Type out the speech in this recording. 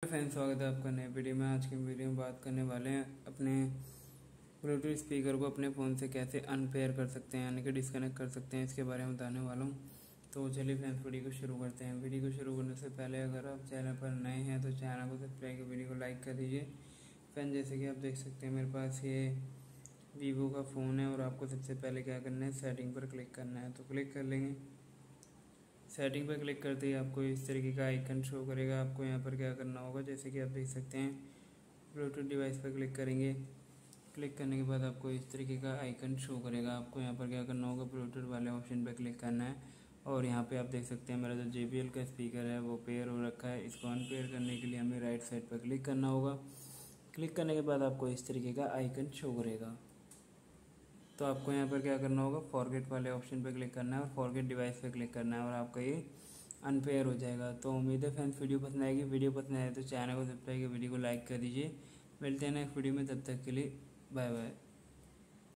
Friends, स्वागत है आपका नए वीडियो में। आज की वीडियो में बात करने वाले हैं अपने ब्लूटूथ स्पीकर को अपने फ़ोन से कैसे अनपेयर कर सकते हैं, यानी कि डिस्कनेक्ट कर सकते हैं। इसके बारे में बताने वाला हूँ। तो चलिए फ्रेंड्स, वीडियो को शुरू करते हैं। वीडियो को शुरू करने से पहले अगर आप चैनल पर नए हैं तो चैनल को सब्सक्राइब कर वीडियो को लाइक कर दीजिए। फ्रेंड्स, जैसे कि आप देख सकते हैं मेरे पास ये वीवो का फ़ोन है और आपको सबसे पहले क्या करना है, सेटिंग पर क्लिक करना है। तो क्लिक कर लेंगे। सेटिंग पर क्लिक करते ही आपको इस तरीके का आइकन शो करेगा। आपको यहाँ पर क्या करना होगा, जैसे कि आप देख सकते हैं ब्लूटूथ डिवाइस पर क्लिक करेंगे। क्लिक करने के बाद आपको इस तरीके का आइकन शो करेगा। आपको यहाँ पर क्या करना होगा, ब्लूटूथ वाले ऑप्शन पर क्लिक करना है और यहाँ पे आप देख सकते हैं मेरा जो JBL का स्पीकर है वो पेयर हो रखा है। इसको अनपेयर करने के लिए हमें राइट साइड पर क्लिक करना होगा। क्लिक करने के बाद आपको इस तरीके का आइकन शो करेगा। तो आपको यहाँ पर क्या करना होगा, फॉरगेट वाले ऑप्शन पे क्लिक करना है और फॉरगेट डिवाइस पे क्लिक करना है और आपका ये अनपेयर हो जाएगा। तो उम्मीद है फ्रेंड्स वीडियो पसंद आएगी। वीडियो पसंद आए तो चैनल को सब्सक्राइब कर वीडियो को लाइक कर दीजिए। मिलते हैं नेक्स्ट वीडियो में, तब तक के लिए बाय बाय।